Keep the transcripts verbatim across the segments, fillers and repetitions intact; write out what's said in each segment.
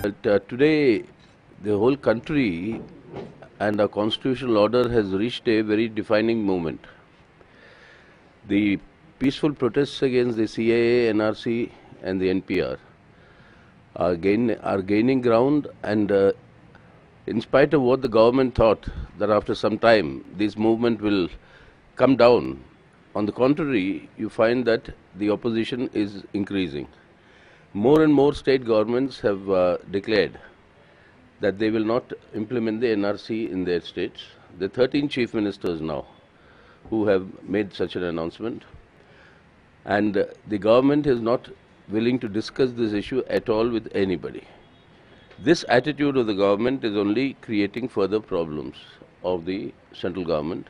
But uh, today, the whole country and our constitutional order has reached a very defining moment. The peaceful protests against the C I A, N R C and the N P R are, gain, are gaining ground, and uh, in spite of what the government thought, that after some time this movement will come down, on the contrary, you find that the opposition is increasing. More and more state governments have uh, declared that they will not implement the N R C in their states. The thirteen chief ministers now who have made such an announcement, and uh, the government is not willing to discuss this issue at all with anybody. This attitude of the government is only creating further problems of the central government,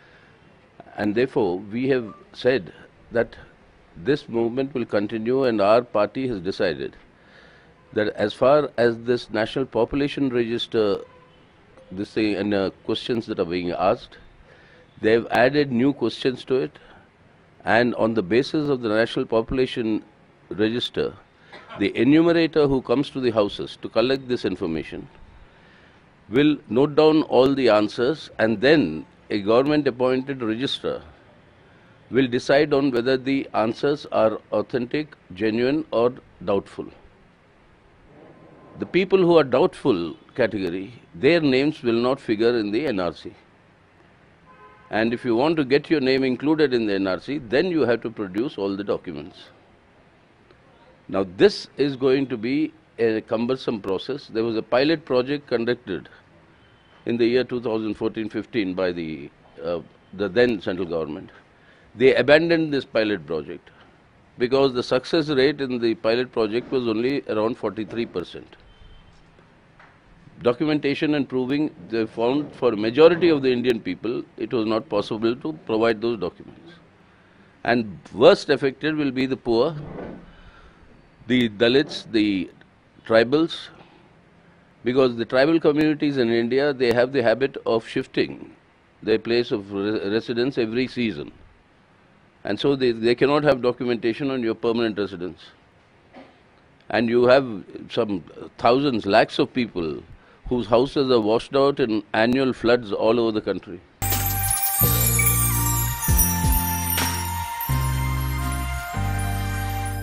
and therefore we have said that this movement will continue, and our party has decided that as far as this national population register, this thing and uh, questions that are being asked, they have added new questions to it, and on the basis of the national population register, the enumerator who comes to the houses to collect this information will note down all the answers, and then a government appointed registrar will decide on whether the answers are authentic, genuine or doubtful. The people who are doubtful category, their names will not figure in the N R C. And if you want to get your name included in the N R C, then you have to produce all the documents. Now this is going to be a cumbersome process. There was a pilot project conducted in the year two thousand fourteen fifteen by the, uh, the then central government. They abandoned this pilot project because the success rate in the pilot project was only around forty-three percent. Documentation and proving, they found for majority of the Indian people, it was not possible to provide those documents. And worst affected will be the poor, the Dalits, the tribals, because the tribal communities in India, they have the habit of shifting their place of re residence every season. And so they, they cannot have documentation on your permanent residence. And you have some thousands, lakhs of people whose houses are washed out in annual floods all over the country.